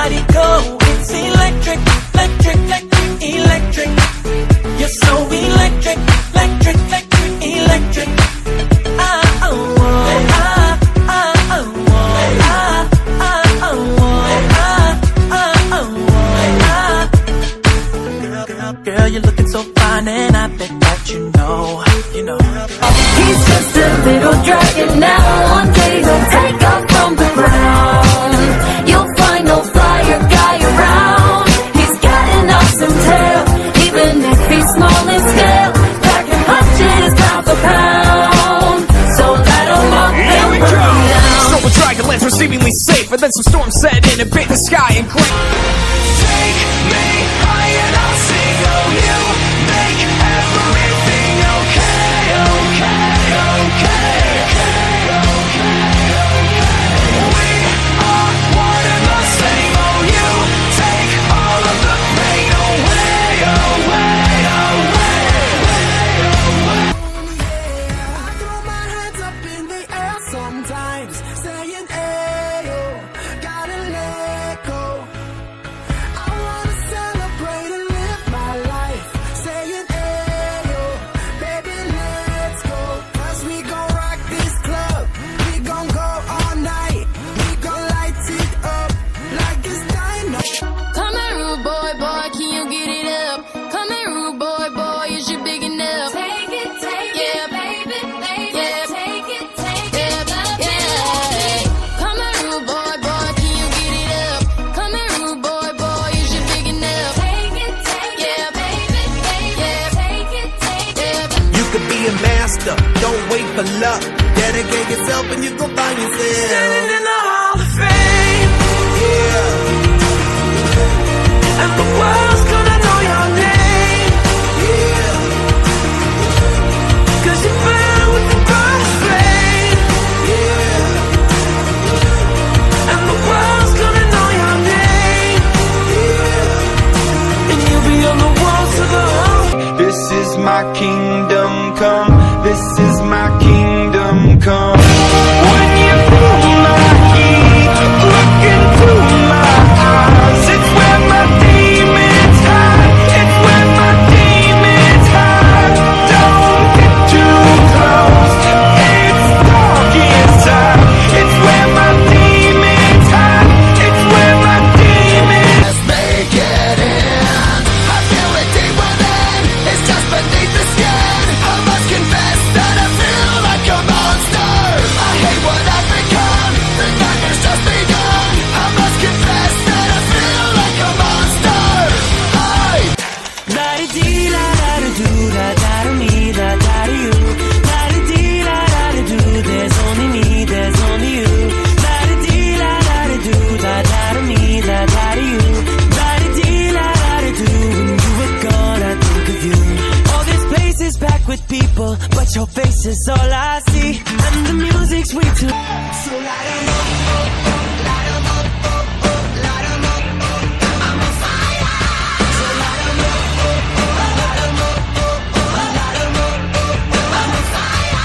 body go. It's electric, electric, electric, electric. You're so electric, electric, electric, electric. Girl, you're looking so fine, and I bet that you know. He's just a little dragon now. One day he'll take off from the ground. You'll find no flyer guy around. He's got an awesome tail, even if he's small in scale. Packing punches pound for pound. So let him up and burn down. So the Dragonlands were seemingly safe, and then some storms set in and bit the sky and gray. Take me high and I'll sing, oh you make everything okay, okay, okay, okay, okay. We are one and the same, oh you take all of the pain away, away, away, away. I throw my hands up in the air sometimes, saying ayo, gotta let go. I wanna celebrate and live my life, saying ayo, baby let's go. 'Cause we gon' rock this club, we gon' go all night, we gon' light it up like it's dynamite. Come here, rude boy, boy, can you get it up? Come here, rude boy, boy, is you big enough? Take it, yeah, baby, baby, yeah, take it, yeah. Come here, rude boy, boy, can you get it up? Come here, rude boy, boy, is you big enough? Take it, yeah, baby, baby, yeah, take it, yeah. You could be a master, don't wait for luck. Dedicate yourself and you gon' find yourself. Standing in the Hall of Fame, Yeah, and the world's gonna know your name. yeah, 'Cause you burn with the brightest flame, yeah, and the world's gonna know your name. yeah. And you'll be on the walls of the hall. This is my kingdom come. This is my kingdom come. When you feel my heat, look into my eyes. It's where my demons hide. It's where my demons hide. Don't get too close. It's dark inside. It's where my demons hide. It's where my demons. Let's make it in. I feel it deep within. It's just beneath the skin. I must confess that I feel like a monster. I hate what I've become. The nightmare's just begun. I must confess that I feel like a monster. La di di la da da do, da da da me, da da da you. La di di la da da do, there's only me, there's only you. La di di la da da do, da da da me, da da da you. La di di la da da do, when you were gone I think of you. All this place is packed with people, but your face is all I see, and the music's way too. So light 'em up, light 'em up, light 'em up. I'm on fire. So light 'em up, light 'em up, light 'em up. I'm on fire.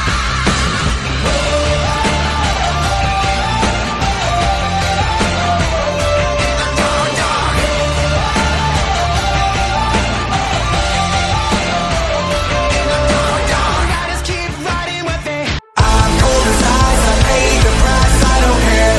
Riders keep riding with me. I'm cold as ice, I paid the price, I don't care.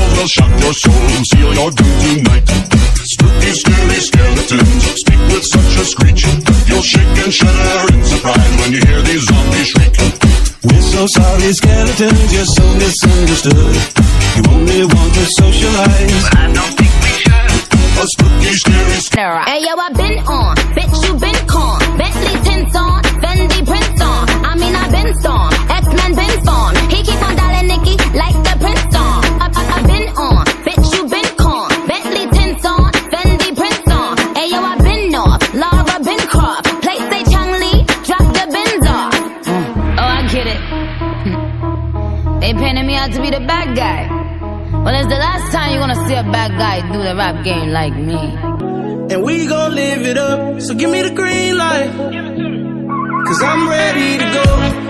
will shock your soul and seal your doom tonight. Spooky, scary skeletons speak with such a screech. You'll shake and shudder in surprise when you hear these zombies shriek. We're so sorry, skeletons, you're so misunderstood. You only want to socialize, I don't think we should. A spooky, scary Terror. Hey yo, I been on, bitch you been con. Bentley tints on, Fendi prints on. I mean I been storm, X-Men been formed. He keep on dialing Nicki like the Prince on. I been on, bitch you been con. Bentley tints on, Fendi prints on. Hey yo, I been off, Laura been Croft. Place say Chung Lee, drop the bins off. Oh I get it. They painted me out to be the bad guy. Well, it's the last time you're gonna see a bad guy do the rap game like me. And we gon' live it up, so give me the green light. Cause I'm ready to go.